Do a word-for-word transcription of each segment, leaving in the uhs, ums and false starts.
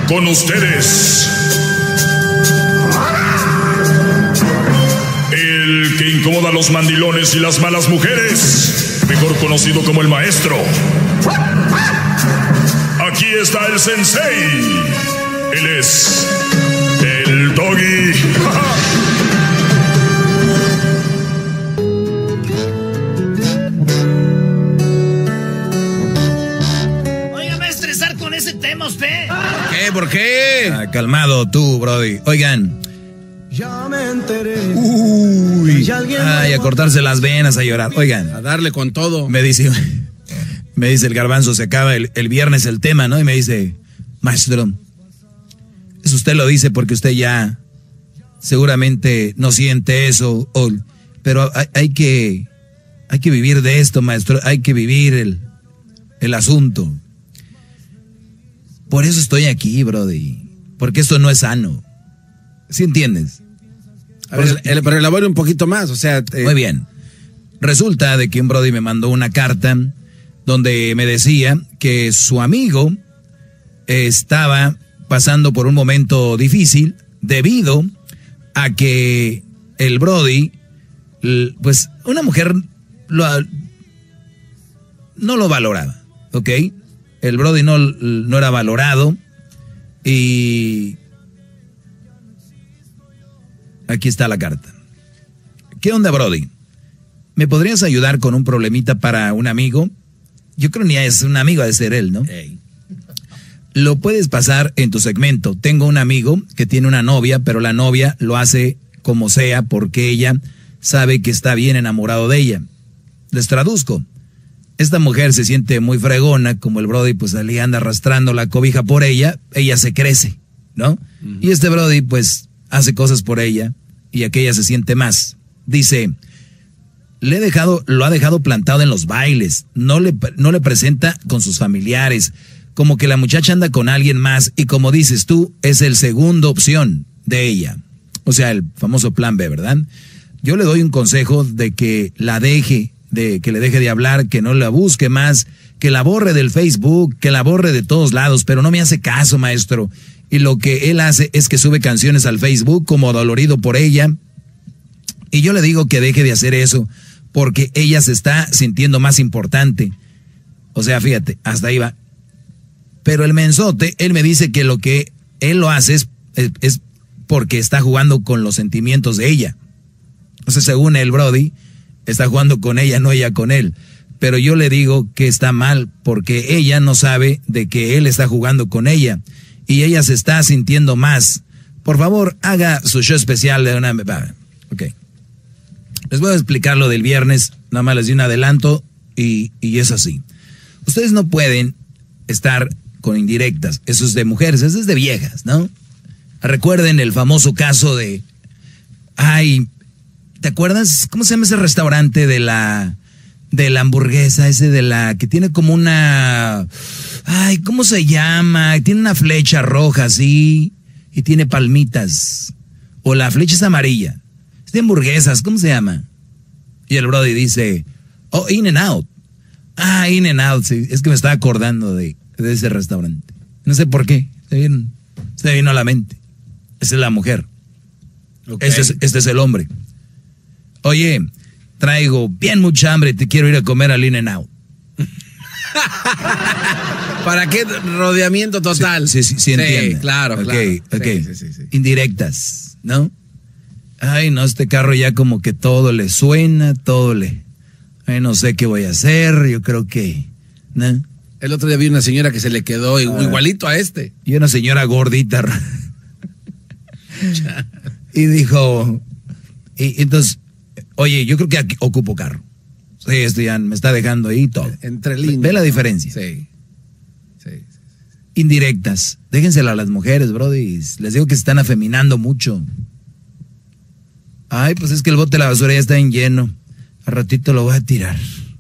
Con ustedes, el que incomoda a los mandilones y las malas mujeres, mejor conocido como el maestro. Aquí está el sensei. Él es el Doggy. Oiga, va a estresar con ese tema usted. ¿Qué? ¿Por qué? Ah, calmado tú, brody. Oigan. Ya me enteré. Uy. Ay, a cortarse las venas, a llorar. Oigan. A darle con todo. Me dice, me dice el Garbanzo, se acaba el, el viernes el tema, ¿no? Y me dice, maestro, eso usted lo dice porque usted ya seguramente no siente eso. O, pero hay, hay que hay que vivir de esto, maestro. Hay que vivir el, el asunto. Por eso estoy aquí, brody. Porque esto no es sano. ¿Sí entiendes? A ver, el, pero elabore un poquito más, o sea... Eh. Muy bien. Resulta de que un brody me mandó una carta donde me decía que su amigo estaba pasando por un momento difícil debido a que el brody, pues una mujer lo, no lo valoraba, ¿ok? El brody no, no era valorado y aquí está la carta. ¿Qué onda, brody? ¿Me podrías ayudar con un problemita para un amigo? Yo creo ni es un amigo, ha de ser él, ¿no? Hey. Lo puedes pasar en tu segmento. Tengo un amigo que tiene una novia, pero la novia lo hace como sea porque ella sabe que está bien enamorado de ella. Les traduzco. Esta mujer se siente muy fregona, como el brody pues allí anda arrastrando la cobija por ella, ella se crece, ¿no? Uh-huh. Y este brody pues hace cosas por ella y aquella se siente más. Dice, le he dejado, lo ha dejado plantado en los bailes, no le, no le presenta con sus familiares, como que la muchacha anda con alguien más y como dices tú, es el segunda opción de ella. O sea, el famoso plan B, ¿verdad? Yo le doy un consejo de que la deje, de que le deje de hablar, que no la busque más, que la borre del Facebook, que la borre de todos lados, pero no me hace caso, maestro. Y lo que él hace es que sube canciones al Facebook como dolorido por ella. Y yo le digo que deje de hacer eso porque ella se está sintiendo más importante. O sea, fíjate, hasta ahí va. Pero el mensote, él me dice que lo que él lo hace es, es, es porque está jugando con los sentimientos de ella. O sea, según el brody, está jugando con ella, no ella con él. Pero yo le digo que está mal porque ella no sabe de que él está jugando con ella. Y ella se está sintiendo más. Por favor, haga su show especial de una... Ok. Les voy a explicar lo del viernes, nada más les di un adelanto y, y es así. Ustedes no pueden estar con indirectas, eso es de mujeres, eso es de viejas, ¿no? Recuerden el famoso caso de... Ay, ¿te acuerdas? ¿Cómo se llama ese restaurante de la... de la hamburguesa, ese de la... que tiene como una... Ay, ¿cómo se llama? Tiene una flecha roja así y tiene palmitas. O la flecha es amarilla. Es de hamburguesas, ¿cómo se llama? Y el brody dice, oh, In-N-Out. Ah, In-N-Out, sí. Es que me estaba acordando de, de ese restaurante. No sé por qué. Se vino, se vino a la mente. Esa es la mujer. Okay. Este, es, este es el hombre. Oye, traigo bien mucha hambre y te quiero ir a comer al In-N-Out. ¿Para qué rodeamiento total? Sí, sí, sí, sí entiende. Sí, claro, okay, claro. Okay. Sí, sí, sí, sí. Indirectas, ¿no? Ay, no, este carro ya como que todo le suena, todo le... Ay, no sé qué voy a hacer, yo creo que... ¿no? El otro día vi una señora que se le quedó igualito a este. Y una señora gordita. Y dijo... Y entonces, oye, yo creo que aquí ocupo carro. Sí, esto ya me está dejando ahí todo. Entre líneas. ¿Ve la diferencia? Sí. Sí. Indirectas. Déjensela a las mujeres, brody. Les digo que se están afeminando mucho. Ay, pues es que el bote de la basura ya está en lleno. Al ratito lo voy a tirar.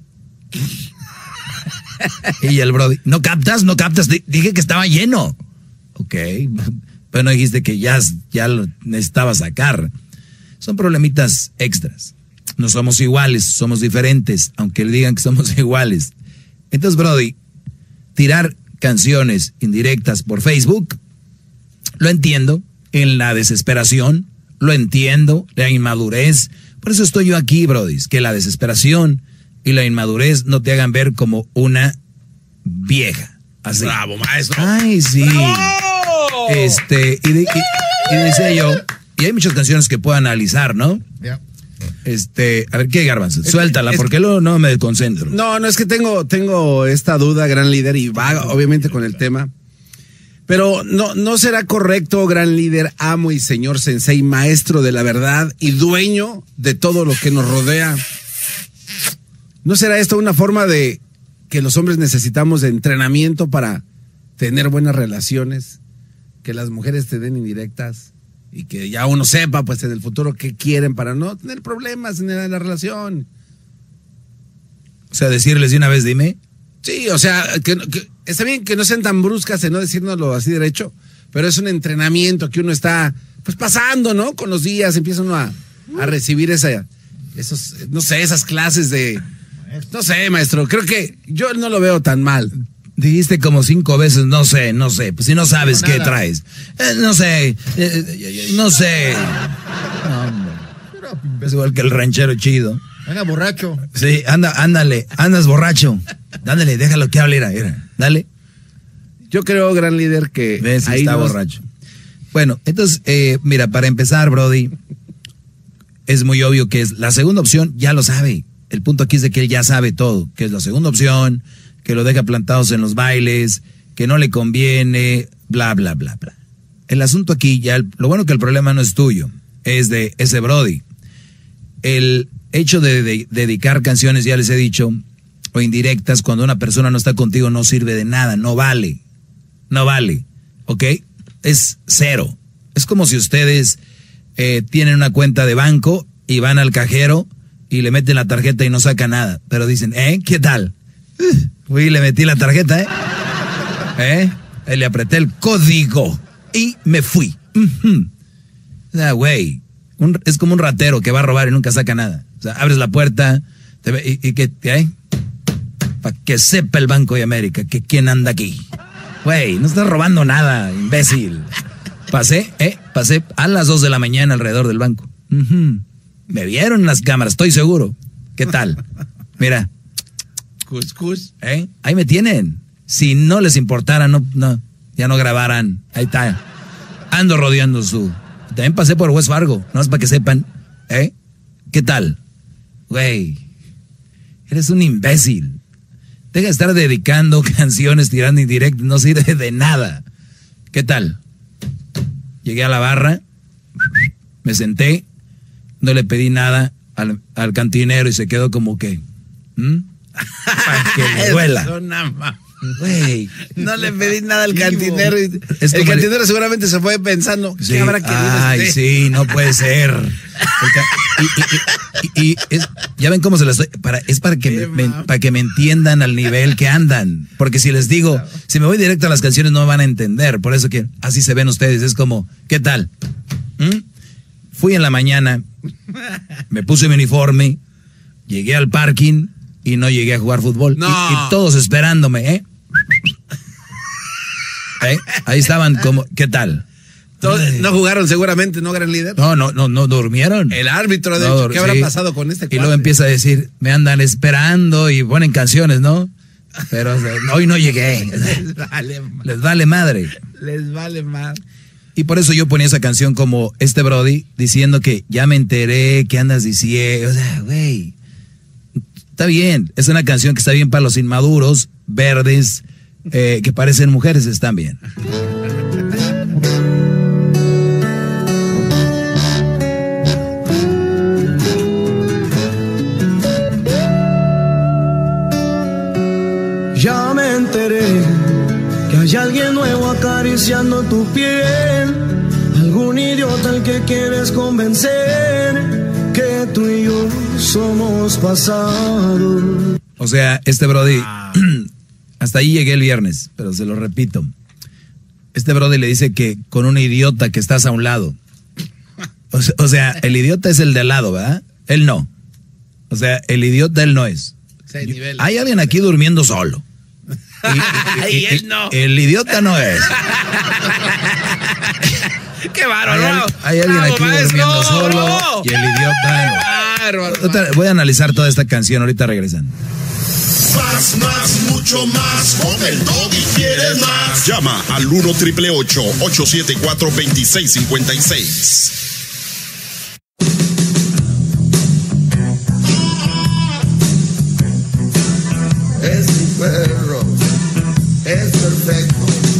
Y el brody, ¿no captas? ¿No captas? Dije que estaba lleno. Ok. Pero no dijiste que ya, ya lo necesitaba sacar. Son problemitas extras. No somos iguales, somos diferentes, aunque le digan que somos iguales. Entonces, brody, tirar canciones indirectas por Facebook Lo entiendo, en la desesperación, lo entiendo, la inmadurez. Por eso estoy yo aquí, brodis, que la desesperación y la inmadurez no te hagan ver como una vieja. Así. Bravo, maestro. Ay, sí. ¡Bravo! Este, y, de, y, y decía yo, y hay muchas canciones que puedo analizar, ¿no? Yeah. Este, a ver, ¿qué, Garbanzo? Suéltala, es, porque luego no me desconcentro. No, no, es que tengo, tengo esta duda, gran líder, y va obviamente con el tema. Pero no, no será correcto, gran líder, amo y señor sensei, maestro de la verdad y dueño de todo lo que nos rodea. ¿No será esto una forma de que los hombres necesitamos de entrenamiento para tener buenas relaciones? Que las mujeres te den indirectas y que ya uno sepa, pues, en el futuro qué quieren para no tener problemas en la relación. O sea, decirles de una vez, dime. Sí, o sea, que, que está bien que no sean tan bruscas en no decírnoslo así derecho, pero es un entrenamiento que uno está, pues, pasando, ¿no? Con los días empieza uno a, a recibir esa, esos, no sé, esas clases de, no sé, maestro, creo que yo no lo veo tan mal. Dijiste como cinco veces, no sé, no sé, pues si no sabes no, qué traes. Eh, no sé, eh, no sé. No, hombre. Es igual que el ranchero chido. Venga, borracho. Sí, anda, ándale, andas borracho. Ándale, déjalo que hable, mira, dale. Yo creo, gran líder, que ves, ahí está nos... borracho. Bueno, entonces, eh, mira, para empezar, Brody, es muy obvio que es la segunda opción, ya lo sabe. El punto aquí es de que él ya sabe todo, que es la segunda opción, que lo deja plantados en los bailes, que no le conviene, bla, bla, bla, bla. El asunto aquí, ya, el, lo bueno que el problema no es tuyo, es de ese Brody. El hecho de, de, de dedicar canciones, ya les he dicho, o indirectas, cuando una persona no está contigo no sirve de nada, no vale, no vale, ¿ok? Es cero. Es como si ustedes eh, tienen una cuenta de banco y van al cajero y le meten la tarjeta y no saca nada, pero dicen, ¿eh? ¿Qué tal? Uh, fui y le metí la tarjeta, ¿eh? ¿Eh? Y le apreté el código y me fui. Uh-huh. O sea, güey, un, es como un ratero que va a robar y nunca saca nada. O sea, abres la puerta te ve, y, y que, ¿eh? Para que sepa el Banco de América que quién anda aquí. Güey, no estás robando nada, imbécil. Pasé, ¿eh? Pasé a las dos de la mañana alrededor del banco. Uh-huh. Me vieron en las cámaras, estoy seguro. ¿Qué tal? Mira. Cuscus. ¿Eh? Ahí me tienen. Si no les importara, no, no, ya no grabaran. Ahí está. Ando rodeando su. También pasé por West Fargo, no es para que sepan. ¿Eh? ¿Qué tal? Güey, eres un imbécil. Deja de estar dedicando canciones, tirando indirectas, no sirve de nada. ¿Qué tal? Llegué a la barra, me senté, no le pedí nada al, al cantinero y se quedó como que... ¿Mm? Para que le duela. Güey, no le pedí nada al cantinero. Y es el cantinero le... seguramente se fue pensando, ¿qué sí, habrá querido ay, usted? Sí, no puede ser. Y, y, y, y es, ya ven cómo se las estoy, para, es para que, me, me, para que me entiendan al nivel que andan. Porque si les digo, si me voy directo a las canciones no me van a entender. Por eso que así se ven ustedes. Es como, ¿qué tal? ¿Mm? Fui en la mañana, me puse mi uniforme, llegué al parking y no llegué a jugar fútbol. No. Y, y todos esperándome, ¿eh? ¿Eh? Ahí estaban como, ¿qué tal? Todos, no jugaron seguramente, ¿no, gran líder? No, no, no, no durmieron. El árbitro, de no, hecho, ¿qué habrá sí. pasado con este cuate? Y luego empieza a decir, me andan esperando y ponen canciones, ¿no? Pero o sea, hoy no llegué. Les vale, Les vale madre. Les vale más. Y por eso yo ponía esa canción como este Brody, diciendo que ya me enteré, que andas diciendo, o sea, güey, está bien, es una canción que está bien para los inmaduros, verdes, eh, que parecen mujeres, están bien. Ya me enteré que hay alguien nuevo acariciando tu piel, algún idiota al que quieres convencer que tú y yo somos pasado. O sea, este Brody, ah. hasta ahí llegué el viernes, pero se lo repito. Este Brody le dice que con un idiota que estás a un lado. O sea, o sea, el idiota es el de al lado, ¿verdad? Él no. O sea, el idiota él no es. Seis niveles. Hay alguien aquí durmiendo solo. Y, y, y, y él no. El idiota no es. ¡Qué bárbaro! Hay, hay alguien ¡Bravo, aquí maestro! durmiendo solo ¡Bravo! y el idiota. ¡Bárbaro! Otra- voy a analizar toda esta canción, ahorita regresan. Más, más, mucho más. Con el Doggy quieres más. Llama al uno triple ocho, ocho siete cuatro, dos seis cinco seis. Es mi perro, es perfecto.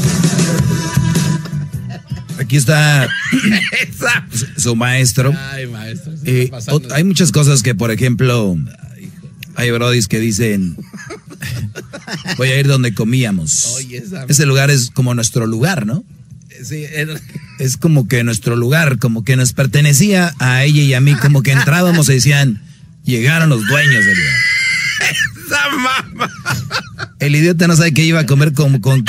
Aquí está su, su maestro. Ay, maestro. se Eh, está pasando. ot- hay muchas cosas que, por ejemplo, hay brodis que dicen, voy a ir donde comíamos. Oye, esa- Ese lugar es como nuestro lugar, ¿no? Sí, es- Es como que nuestro lugar, como que nos pertenecía a ella y a mí, como que entrábamos y decían, llegaron los dueños del lugar. ¡Esa mamá! El idiota no sabe que iba a comer como con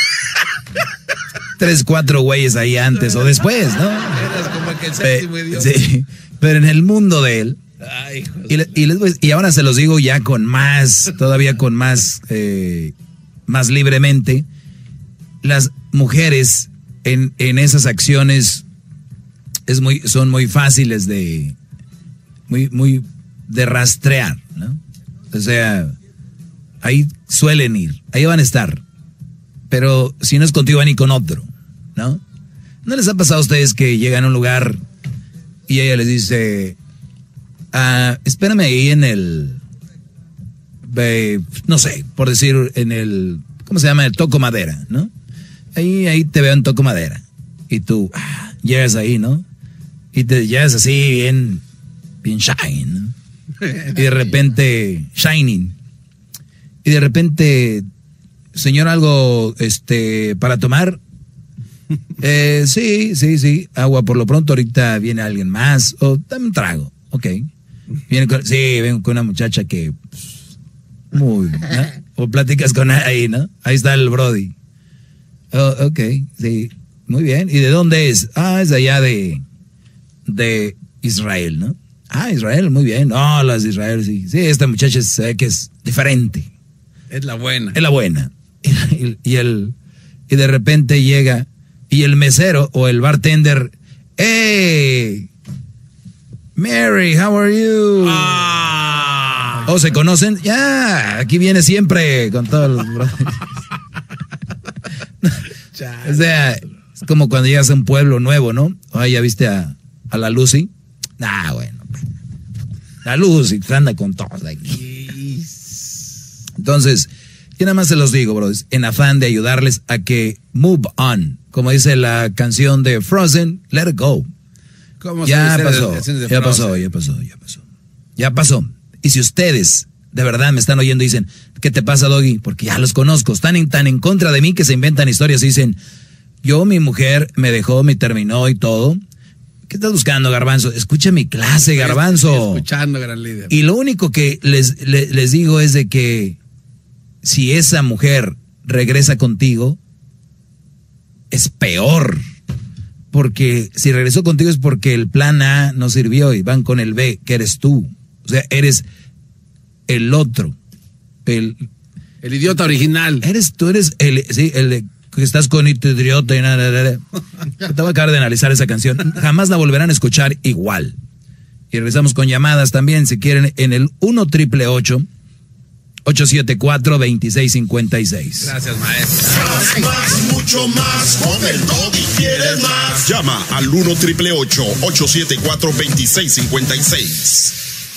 tres, cuatro güeyes ahí antes o después, ¿no? eras como que el Eh, séptimo idiota. sí, pero en el mundo de él, Ay, hijo de- y, le- y, les voy- y ahora se los digo ya con más, todavía con más, eh, más libremente, las mujeres en, en esas acciones es muy, son muy fáciles de, muy, muy de rastrear, ¿no? O sea, ahí suelen ir, ahí van a estar, pero si no es contigo van a ir con otro, ¿no? ¿No les ha pasado a ustedes que llegan a un lugar y ella les dice, ah, espérame ahí en el, eh, no sé, por decir, en el, ¿cómo se llama? El Toco Madera, ¿no? Ahí, ahí te veo en Toco Madera. Y tú, ah, llegas ahí, ¿no? Y te llegas así bien, bien shine, ¿no? Y de repente, shining. Y de repente, señor, algo, este, para tomar. Eh, sí, sí, sí. Agua por lo pronto, ahorita viene alguien más. O dame un trago. Ok. Viene con, sí, vengo con una muchacha que, pues, muy, ¿no? O platicas con ahí, ¿no? Ahí está el Brody. Oh, ok, sí. Muy bien. ¿Y de dónde es? Ah, es de allá de, de Israel, ¿no? Ah, Israel, muy bien. No, las de Israel, sí. Sí, esta muchacha se ve que es diferente. Es la buena. Es la buena. Y, y el, y de repente llega, y el mesero o el bartender, ¡Hey! Mary, how are you? Ah. ¿O se conocen? Ya, aquí viene siempre con todos los brothers. O sea, es como cuando llegas a un pueblo nuevo, ¿no? Ay, ¿ya viste a, a la Lucy? Ah, bueno. La Lucy anda con todos aquí. Entonces, yo nada más se los digo, brothers, en afán de ayudarles a que move on. Como dice la canción de Frozen, let it go. ¿Cómo Ya se dice pasó, las canciones de ya Frozen? pasó, ya pasó, ya pasó. Ya pasó. Y si ustedes de verdad me están oyendo y dicen, ¿qué te pasa, Doggy? Porque ya los conozco, están en, tan en contra de mí que se inventan historias y dicen, yo, mi mujer me dejó, me terminó y todo. ¿Qué estás buscando, Garbanzo? Escucha mi clase, Garbanzo. Estoy escuchando, gran líder. Y lo único que les, les, les digo es de que si esa mujer regresa contigo, es peor. Porque si regresó contigo es porque el plan A no sirvió y van con el B, que eres tú. O sea, eres el otro. El, El idiota original. eres tú, eres el, sí, el que estás con idiota y nada, nada, nada. Te voy a acabar de analizar esa canción. Jamás la volverán a escuchar igual. Y regresamos con llamadas también, si quieren, en el uno triple ocho, ocho siete cuatro, dos seis cinco seis. Gracias, maestro. Más, más, mucho más. Con el Doggy quieres más. Llama al uno triple ocho, ocho siete cuatro, dos seis cinco seis.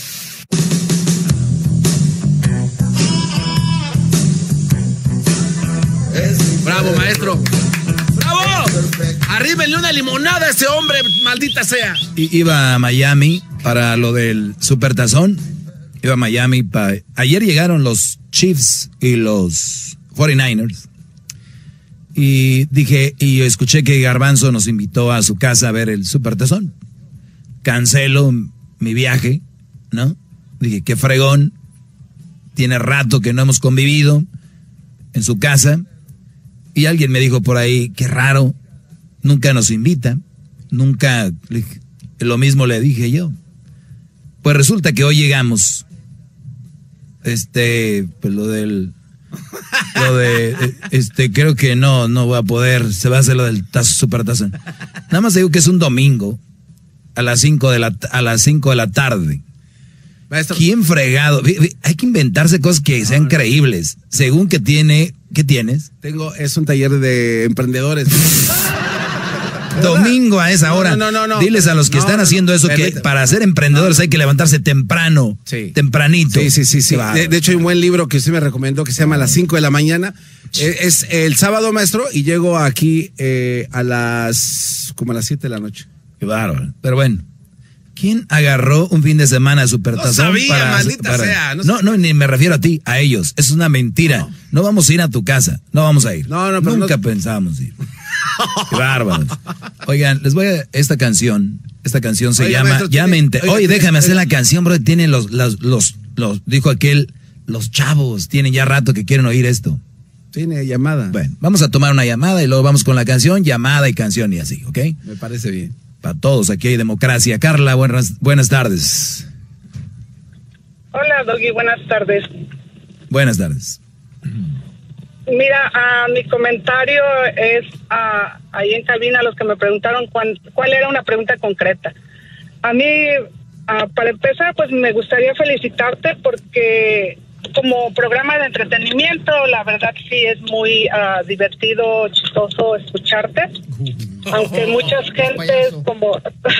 Bravo, maestro. ¡Bravo! Arríbenle una limonada a ese hombre, maldita sea. I- Iba a Miami para lo del Supertazón. Iba a Miami para... Ayer llegaron los Chiefs y los cuarenta y nueve ers. Y dije, y escuché que Garbanzo nos invitó a su casa a ver el Supertazón. Cancelo mi viaje, ¿no? Dije, qué fregón. Tiene rato que no hemos convivido en su casa. Y alguien me dijo por ahí, qué raro, nunca nos invita, nunca, lo mismo le dije yo. Pues resulta que hoy llegamos, este, pues lo del Lo de, este, creo que no, no va a poder, se va a hacer lo del tazo, super tazo. Nada más digo que es un domingo a las cinco de la, a las cinco de la tarde. Maestro. ¿Quién fregado? Hay que inventarse cosas que sean creíbles. Según que tiene, ¿qué tienes? Tengo, es un taller de emprendedores. Domingo a esa hora. No, no, no, no. Diles a los que no, están no, haciendo eso que permítame. para ser emprendedores hay que levantarse temprano. Sí. Tempranito. Sí, sí, sí, sí. De, de hecho, hay un buen libro que usted me recomendó que se llama A las cinco de la mañana. Es, es el sábado, maestro, y llego aquí eh, a las como a las siete de la noche. Qué bárbaro. Pero bueno. ¿Quién agarró un fin de semana a Supertazón? No sabía, para, maldita para, sea. No, no, no, ni me refiero a ti, a ellos. Es una mentira. No, no vamos a ir a tu casa. No vamos a ir. No, no, pero Nunca no... pensábamos ir. Qué bárbaros. Oigan, les voy a... Esta canción, esta canción se Oiga, llama... maestro, ya tiene, me enter... oiga, Oye, tiene, déjame hacer oiga. la canción, bro. Tienen los, los, los, los... Dijo aquel, los chavos tienen ya rato que quieren oír esto. Tiene llamada. Bueno, vamos a tomar una llamada y luego vamos con la canción, llamada y canción y así, ¿ok? Me parece bien. Para todos, aquí hay democracia. Carla, buenas, buenas tardes. Hola, Doggy, buenas tardes. Buenas tardes. Mira, uh, mi comentario es uh, ahí en cabina, los que me preguntaron cuán, cuál era una pregunta concreta. A mí, uh, para empezar, pues me gustaría felicitarte porque como programa de entretenimiento, la verdad sí es muy uh, divertido, chistoso escucharte. Aunque muchas gentes como...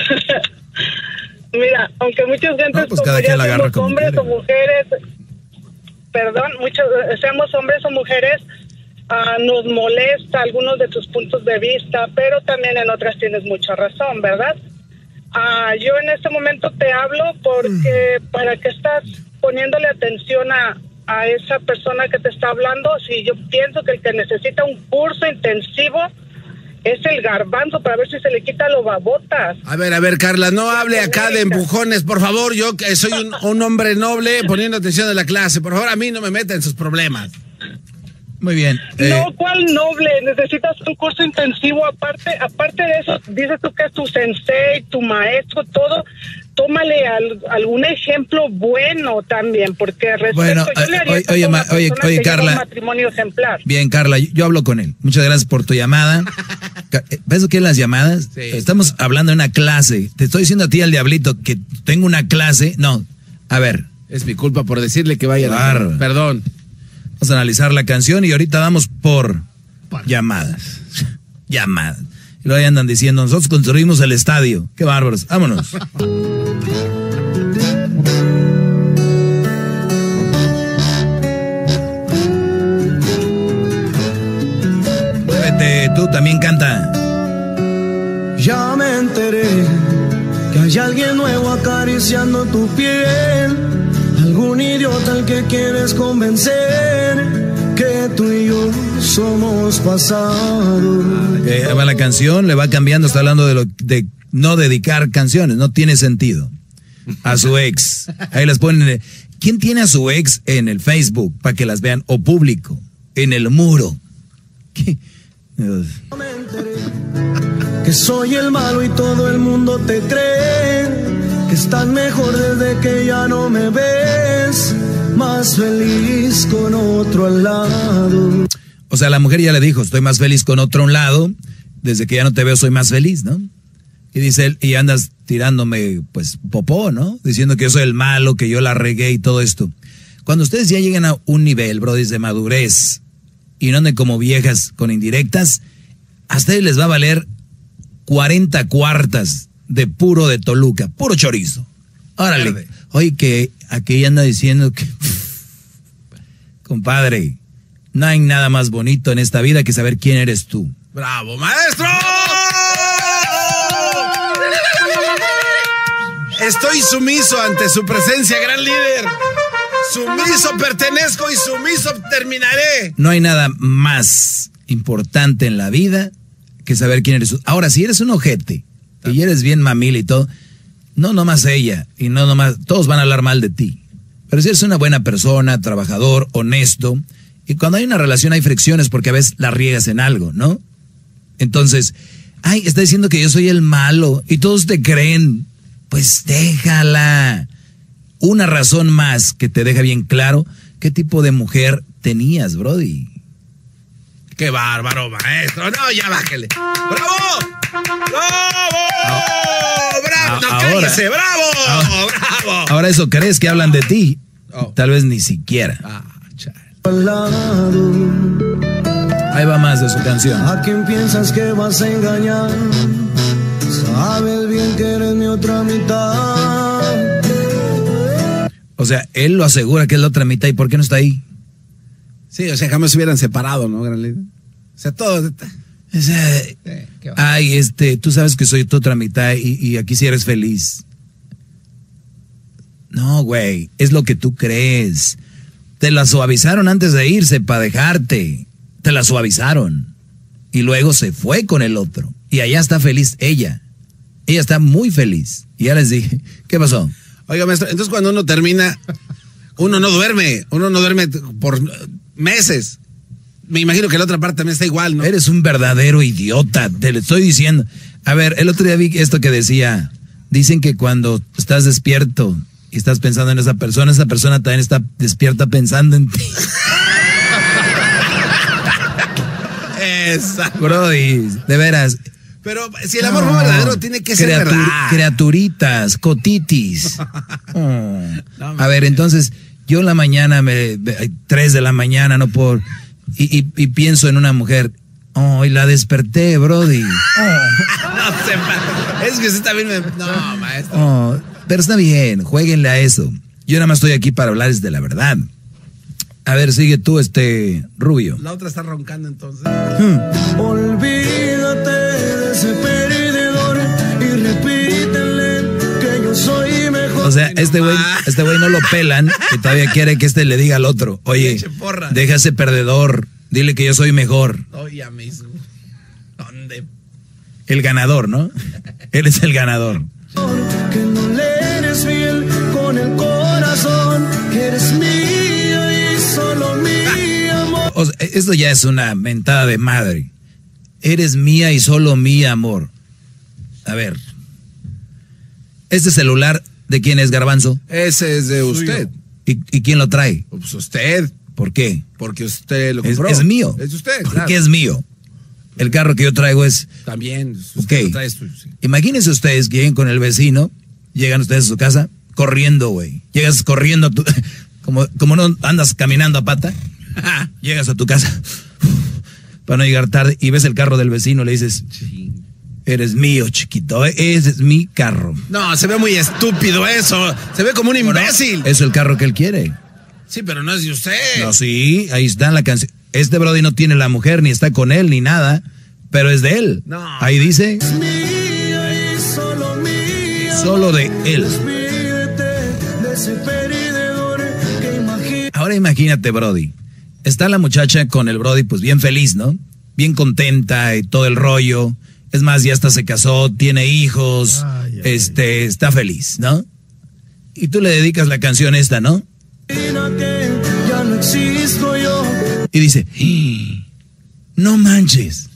Mira, aunque muchas gentes no, pues como ya seamos como hombres quiere. o mujeres, perdón, muchos seamos hombres o mujeres, uh, nos molesta algunos de tus puntos de vista, pero también en otras tienes mucha razón, ¿verdad? Uh, yo en este momento te hablo porque mm. para que estás poniéndole atención a, a esa persona que te está hablando, si yo pienso que el que necesita un curso intensivo es el garbanzo para ver si se le quita lo babotas. A ver, a ver, Carla, no hable acá de empujones, por favor. Yo que soy un, un hombre noble poniendo atención a la clase. Por favor, a mí no me meta en sus problemas. Muy bien. Eh, no, ¿cuál noble? Necesitas un curso intensivo. Aparte aparte de eso, dices tú que es tu sensei, tu maestro, todo. Tómale al, algún ejemplo bueno también, porque respecto, bueno, yo le haría oye, oye, ma, oye, oye Carla. Un matrimonio ejemplar. Bien, Carla, yo, yo hablo con él. Muchas gracias por tu llamada. ¿Ves qué es las llamadas? Sí. Estamos hablando de una clase. Te estoy diciendo a ti, al diablito, que tengo una clase. No, a ver. Es mi culpa por decirle que vaya a... Perdón. Vamos a analizar la canción y ahorita vamos por llamadas. Llamadas. Y luego ahí andan diciendo, nosotros construimos el estadio. Qué bárbaros. Vámonos. Muévete, tú también canta. Ya me enteré que hay alguien nuevo acariciando tu piel. Algún idiota al que quieres convencer que tú y yo somos pasado. Eh, va la canción, le va cambiando, está hablando de lo de no dedicar canciones, no tiene sentido. A su ex. Ahí las ponen. ¿Quién tiene a su ex en el Facebook para que las vean? O público, en el muro. ¿Qué? Dios. Me enteré que soy el malo y todo el mundo te cree. Que estás mejor desde que ya no me ves, más feliz con otro al lado. O sea, la mujer ya le dijo, estoy más feliz con otro a un lado, desde que ya no te veo soy más feliz, ¿no? Y dice él, y andas tirándome, pues, popó, ¿no? Diciendo que yo soy el malo, que yo la regué y todo esto. Cuando ustedes ya llegan a un nivel, bro, de madurez, y no anden como viejas con indirectas, a ustedes les va a valer cuarenta cuartas de puro de Toluca, puro chorizo. Órale. Verde. Oye, que aquí anda diciendo que... Compadre, no hay nada más bonito en esta vida que saber quién eres tú. ¡Bravo, maestro! Estoy sumiso ante su presencia, gran líder. Sumiso pertenezco y sumiso terminaré. No hay nada más importante en la vida que saber quién eres tú. Ahora, si eres un ojete y eres bien mamil y todo, no nomás ella, y no nomás, todos van a hablar mal de ti. Pero si eres una buena persona, trabajador, honesto, y cuando hay una relación hay fricciones porque a veces la riegas en algo, ¿no? Entonces, ay, está diciendo que yo soy el malo, y todos te creen, pues déjala. Una razón más que te deja bien claro qué tipo de mujer tenías, brody. Qué bárbaro, maestro. No, ya bájale. ¡Bravo! ¡Bravo! ¡Bravo! No, Ahora, cállese. ¡Bravo! Ahora, ¡Bravo! Ahora eso crees que hablan de ti. Oh. Tal vez ni siquiera. Ah, chale. Ahí va más de su canción. ¿A quién piensas que vas a engañar? Sabes bien que eres mi otra mitad. O sea, él lo asegura que es la otra mitad. ¿Y por qué no está ahí? Sí, o sea, jamás se hubieran separado, ¿no, gran líder? O sea, todos... O sea, Sí, qué va. ay, este, tú sabes que soy tu otra mitad y, y aquí sí eres feliz. No, güey, es lo que tú crees. Te la suavizaron antes de irse para dejarte. Te la suavizaron. Y luego se fue con el otro. Y allá está feliz ella. Ella está muy feliz. Y ya les dije, ¿qué pasó? Oiga, maestro, entonces cuando uno termina, uno no duerme. Uno no duerme por meses. Me imagino que la otra parte también está igual, ¿no? Eres un verdadero idiota, te lo estoy diciendo. A ver, el otro día vi esto que decía, dicen que cuando estás despierto y estás pensando en esa persona, esa persona también está despierta pensando en ti. Esa. Brody, de veras. Pero si el amor no, verdadero tiene que ser Criatur- verdad. Criaturitas, cotitis. Oh. No, A ver, entonces, yo en la mañana, me, me- tres de la mañana, no por... Y, y, y pienso en una mujer. Oh, y la desperté, Brody. No sé, ma- es que usted también me... No, maestro. Oh, pero está bien, jueguenle a eso. Yo nada más estoy aquí para hablarles de la verdad. A ver, sigue tú, este Rubio. La otra está roncando entonces. Olvídate de ese perdedor y repítele que yo soy mejor. O sea, este güey, este güey no lo pelan y todavía quiere que este le diga al otro, oye, Eche porra. deja ese perdedor, dile que yo soy mejor. Oh, ya me hizo. ¿Dónde? El ganador, ¿no? Él es el ganador. Que no le eres fiel con el corazón, que eres mía y solo mi amor. O sea, esto ya es una mentada de madre. Eres mía y solo mi amor. A ver. ¿Este celular de quién es, Garbanzo? Ese es de usted. ¿Y, y quién lo trae? Pues usted. ¿Por qué? Porque usted lo Es, compró. es mío. Es de usted, ¿Por claro. qué es mío? El carro que yo traigo es... También. Usted Ok. lo trae suyo, sí. Imagínense ustedes que lleguen con el vecino, llegan ustedes a su casa, corriendo, güey. Llegas corriendo, a tu, como, como no andas caminando a pata, llegas a tu casa para no llegar tarde y ves el carro del vecino, le dices, eres mío, chiquito, ese es mi carro. No, se ve muy estúpido eso. Se ve como un imbécil. Es el carro que él quiere. Sí, pero no es de usted. No, sí, ahí está en la canción. Este Brody no tiene la mujer, ni está con él, ni nada, pero es de él. No. Ahí dice, Mía y solo mi amor. solo de él. Despídete de ese perdedor que imagina. Ahora imagínate, Brody. Está la muchacha con el Brody, pues bien feliz, ¿no? Bien contenta y todo el rollo. Es más, ya hasta se casó, tiene hijos, Ay, ay, este, está feliz, ¿no? Y tú le dedicas la canción esta, ¿no? Que ya no existo yo. Y dice, "¡Ah! No manches,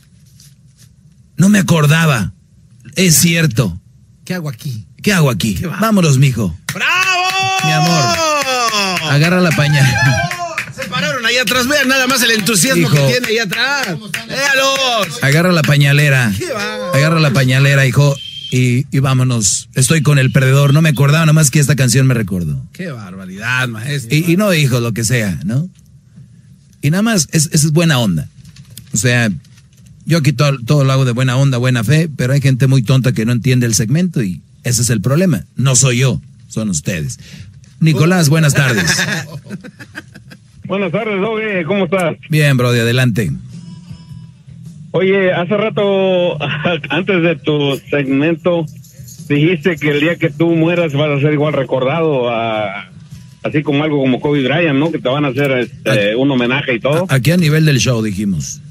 no me acordaba, es cierto, ¿Qué hago aquí? ¿qué hago aquí? ¿Qué va? Vámonos, mijo, ¡Bravo! mi amor, agarra la pañal, Se pararon ahí atrás. Vean nada más el entusiasmo Hijo. que tiene ahí atrás. ¡Véalos! agarra la pañalera, ¿Qué va? agarra la pañalera, hijo, y, y vámonos, estoy con el perdedor, no me acordaba, nomás que esta canción me recordó. ¡Qué barbaridad, maestro! Y, y no, hijo, lo que sea, ¿no? Y nada más, es, es buena onda. O sea, yo aquí todo, todo lo hago de buena onda, buena fe, pero hay gente muy tonta que no entiende el segmento y ese es el problema. No soy yo, son ustedes. Nicolás, buenas tardes. Buenas tardes, Doggy, ¿cómo estás? Bien, Brody, adelante. Oye, hace rato, antes de tu segmento, dijiste que el día que tú mueras vas a ser igual recordado, a, así como algo como Kobe Bryant, ¿no? Que te van a hacer este, un homenaje y todo. Aquí a nivel del show dijimos.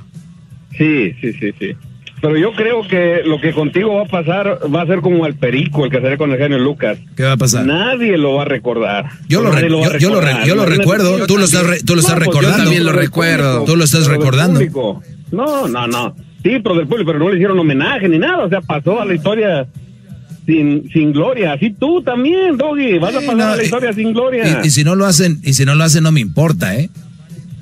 Sí, sí, sí, sí. Pero yo creo que lo que contigo va a pasar va a ser como el Perico, el que salió con el genio Lucas. ¿Qué va a pasar? Nadie lo va a recordar. Yo lo, Nadie re- va a yo, yo lo, re- recordar. yo lo Imagínate, recuerdo, yo tú lo estás, re- tú lo estás No, pues yo recordando. también lo recuerdo. Tú lo estás Pero del recordando. público. No, no, no. Sí, pero del público, pero no le hicieron homenaje ni nada. O sea, pasó a la historia sin, sin gloria. Así tú también, Doggy. Vas a Sí, pasar no, a la y- historia sin gloria. Y, y si no lo hacen, y si no lo hacen no me importa, ¿eh?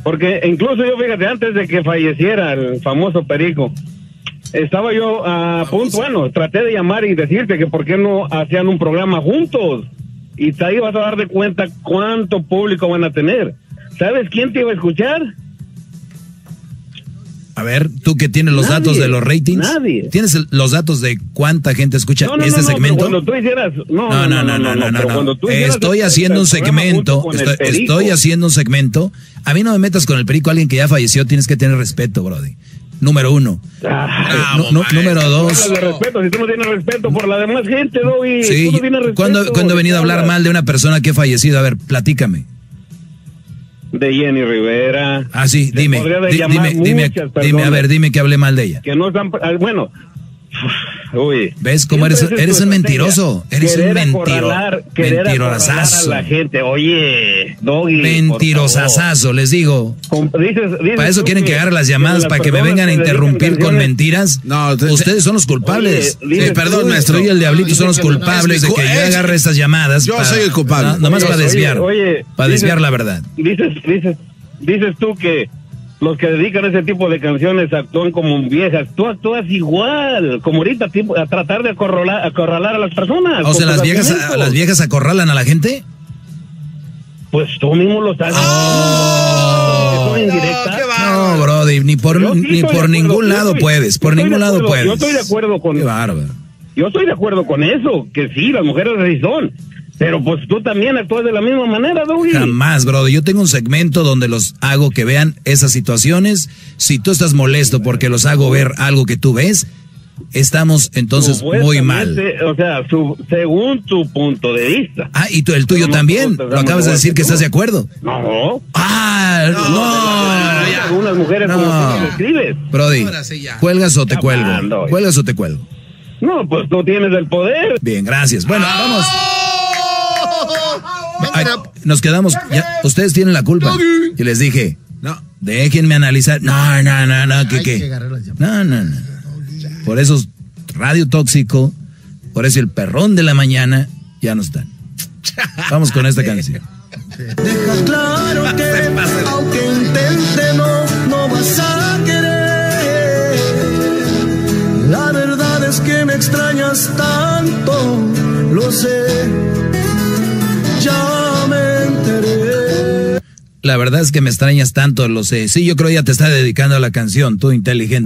Porque incluso yo, fíjate, antes de que falleciera el famoso Perico, estaba yo a punto, bueno, traté de llamar y decirte que por qué no hacían un programa juntos. Y ahí vas a dar de cuenta cuánto público van a tener. ¿Sabes quién te iba a escuchar? A ver, tú que tienes los Nadie, datos de los ratings. Nadie. ¿Tienes el- los datos de cuánta gente escucha No, no, este no, no, segmento? pero cuando tú hicieras, no, No, no, no, no, no, no, pero no. cuando tú hicieras Estoy el- haciendo el un programa segmento, junto con el estoy, Perico. estoy haciendo un segmento. A mí no me metas con el Perico, alguien que ya falleció, tienes que tener respeto, brody. Número uno. Ah, Eh, nu- nu- número dos. hablas de respeto, si tú no tienes respeto por la demás gente, Doggy. Sí, tú no tienes respeto. ¿cuándo, ¿cuándo he venido a hablar hablas? mal de una persona que ha fallecido? A ver, platícame. De Jenny Rivera. Ah, sí, Te dime, podría de di- llamar dime, dime, muchas dime, a personas ver, dime que hablé mal de ella. Que no están, ah, bueno, uy. ¿Ves cómo Siempre eres? esa es Eres tu un estrategia. mentiroso, eres un Querer mentiro, acorralar- querer acorralar mentirosazo. a la gente, oye, Doggy. Mentirosazo, les digo. por favor. Dices, dices Para eso tú quieren que agarre las que llamadas, las para que me personas vengan a que dedican interrumpir con canciones- mentiras. No, te- Ustedes son los culpables. Oye, dices Sí, perdón, tú, maestro. Yo y el diablito son los dices que- culpables de que yo es- agarre estas llamadas. yo para- soy el culpable. no- nomás Oye, para desviar. oye, oye, para dices- desviar la verdad. Dices, dices, dices tú que los que dedican ese tipo de canciones actúan como viejas. Tú actúas igual, como ahorita, tipo, a tratar de acorralar, acorralar a las personas. O sea, con las tus viejas, argumentos. las viejas acorralan a la gente. Pues tú mismo lo sabes. Oh. Son indirectas. No, brody, ni por, Yo sí ni estoy de por acuerdo, ningún yo lado estoy- puedes. Por yo estoy ningún de lado acuerdo, puedes. yo estoy de acuerdo con- Qué bárbaro. Yo estoy de acuerdo con eso, que sí, las mujeres así son. Pero pues tú también actúas de la misma manera, Doggy. Jamás, brody. Yo tengo un segmento donde los hago que vean esas situaciones. Si tú estás molesto porque los hago ver algo que tú ves, estamos entonces muy mal. Supuestamente, O sea, su- según tu punto de vista. Ah, y tú, el tuyo Pero no también. todos Lo acabas de estamos decir que igual estás de acuerdo. No. Ah, no. Algunas mujeres como No. tú lo escribes. Brody, Ahora sí ya. ¿cuelgas o te Ya cuelgo? mando. ¿Cuelgas o te cuelgo? No, pues tú tienes el poder. Bien, gracias. Bueno, Ah. vamos. Ay, nos quedamos. Ya, ustedes tienen la culpa. Y les dije, No. déjenme analizar. No, no, no, no, ¿qué Hay que qué? agarrar las No, no, no. Por eso es radio tóxico, por eso el perrón de la mañana ya no están. Vamos con esta canción. Deja claro que aunque intente no, no vas a querer. La verdad es que me extrañas tanto, lo sé, ya me enteré. La verdad es que me extrañas tanto, lo sé. Sí, yo creo que ya te está dedicando a la canción, tú inteligente.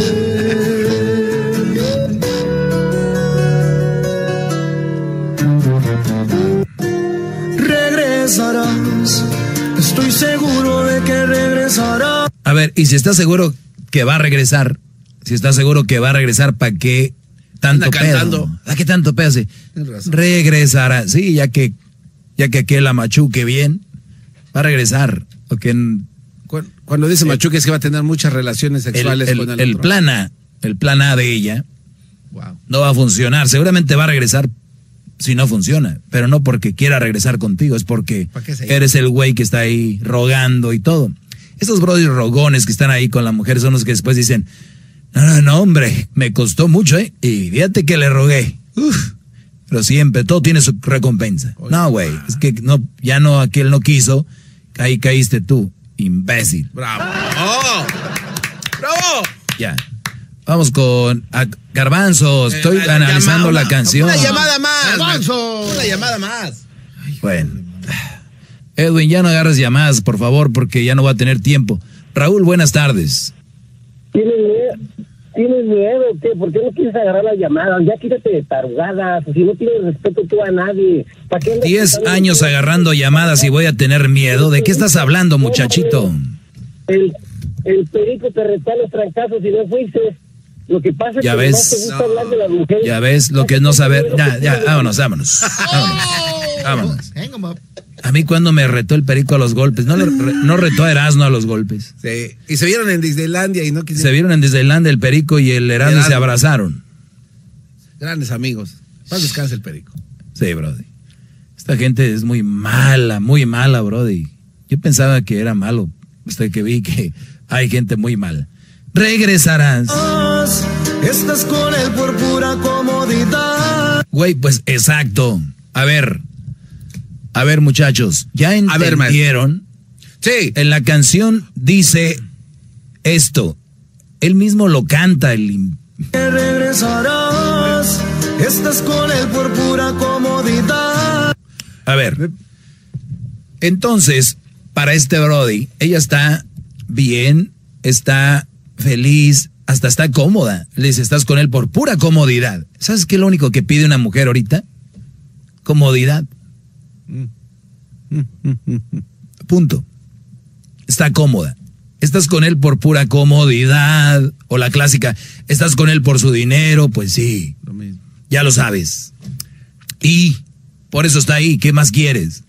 Regresarás, estoy seguro de que regresarás. A ver, y si estás seguro que va a regresar, si estás seguro que va a regresar, ¿para qué tanto Anda pedo? cantando. ¿Para qué tanto pedo? Sí. Tienes razón. Regresará, sí, ya que ya que aquel la machuque bien, va a regresar. Porque en- Cu- Cuando dice Machuque es que va a tener muchas relaciones el, sexuales el- con el, el otro. plan A, el plan A de ella Wow. no va a funcionar. Seguramente va a regresar si no funciona, pero no porque quiera regresar contigo, es porque ¿Para qué se eres el güey que está ahí rogando y todo. Estos brothers rogones que están ahí con la mujer son los que después dicen, no, no, no, hombre, me costó mucho, ¿eh? Y fíjate que le rogué. Uf, pero siempre, todo tiene su recompensa. No, güey, es que no, ya no, aquel no quiso, ahí caíste tú, imbécil. Bravo. ¡Oh! ¡Bravo! Ya. Vamos con a- Garbanzo, estoy Eh, la analizando llamada, la canción. Una llamada más. Garbanzo. Una llamada más. Bueno. Edwin, ya no agarres llamadas, por favor, porque ya no va a tener tiempo. Raúl, buenas tardes. ¿Tienes miedo? ¿Tienes miedo? ¿Qué? ¿Por qué no quieres agarrar las llamadas? Ya quítate de tarugadas. Si no tienes respeto tú a nadie. ¿Para qué andas Diez pensando años en- agarrando llamadas y voy a tener miedo. ¿De qué estás hablando, muchachito? El, el perico te retó a los trancazos y no fuiste. Lo que pasa es Ya que ves. nomás te gusta hablar de las mujeres. Ya ves lo que es no saber. Ya, ya, vámonos, vámonos. Vámonos. Vámonos. Hang 'em up. A mí cuando me retó el perico a los golpes, no, le re- no retó a Erasmo a los golpes. Sí. Y se vieron en Disneylandia y no Se quisieron. vieron en Disneyland el perico y el Erasmo y se Erasmo. abrazaron. Grandes amigos. Más descansa el perico. Sí, brody. Esta gente es muy mala, muy mala, brody. Yo pensaba que era malo, hasta que vi que hay gente muy mala. Regresarás. Estás con él por pura comodidad. Güey, pues exacto. A ver, a ver muchachos, ya A ver, entendieron. Sí. En la canción dice esto. Él mismo lo canta. El... regresarás, estás con él por pura comodidad. A ver. Entonces, para este Brody, ella está bien, está feliz, hasta está cómoda. Le dice, estás con él por pura comodidad. ¿Sabes qué es lo único que pide una mujer ahorita? Comodidad. Punto. Está cómoda. Estás con él por pura comodidad. O la clásica, estás con él por su dinero. Pues sí, Lo mismo. ya lo sabes. Y por eso está ahí. ¿Qué más quieres?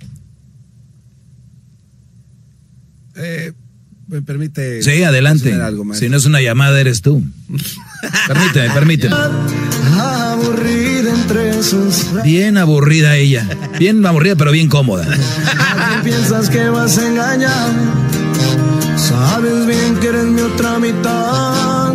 Eh, me permite. Sí, adelante. Algo más. Si no es una llamada, eres tú. Permíteme, permíteme. Aburrida entre sus... Bien aburrida ella. Bien aburrida, pero bien cómoda. ¿A quién piensas que vas a engañar? Sabes bien que eres mi otra mitad.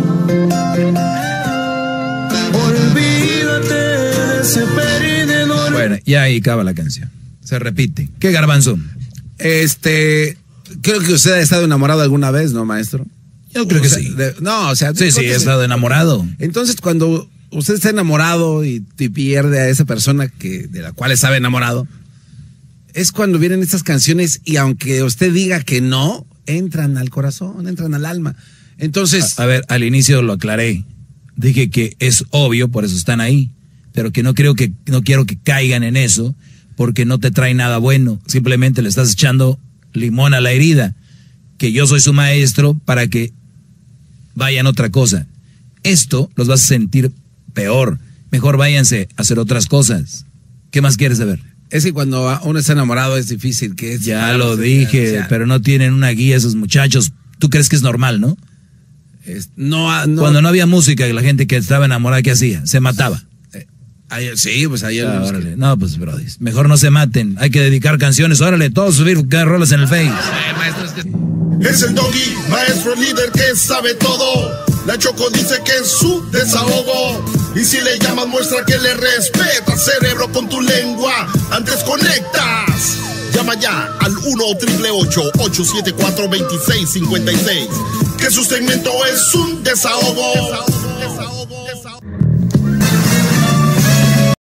Olvídate de ese perdedor. Bueno, ya ahí acaba la canción. Se repite. ¿Qué, Garbanzo? Este, creo que usted ha estado enamorado alguna vez, ¿no, maestro? Yo creo que O sea, sí. de- no, o sea, Sí, sí, he estado enamorado. Entonces, cuando usted está enamorado y, y pierde a esa persona que de la cual estaba enamorado, es cuando vienen estas canciones y aunque usted diga que no, entran al corazón, entran al alma. Entonces, A, a ver, al inicio lo aclaré. Dije que es obvio, por eso están ahí. Pero que no creo que, no quiero que caigan en eso, porque no te trae nada bueno. Simplemente le estás echando limón a la herida. Que yo soy su maestro para que vayan otra cosa. Esto los vas a sentir peor. Mejor váyanse a hacer otras cosas. ¿Qué más quieres saber? es que cuando uno está enamorado es difícil que es. Ya lo dije, o sea, pero no tienen una guía esos muchachos. ¿Tú crees que es normal, no? es- no, no. Cuando no había música y la gente que estaba enamorada, ¿qué hacía? Se mataba. Hay- sí, pues hay Ah, algunos órale. que- No, pues, brody, mejor no se maten. Hay que dedicar canciones. Órale, todos subir rolas en el Face. Es el Doggy, maestro líder que sabe todo. La Choco dice que es su desahogo. Y si le llamas, muestra que le respeta, cerebro, con tu lengua. Antes conectas. Llama ya al uno triple ocho ocho siete cuatro dos seis cinco seis. Que su segmento es un desahogo.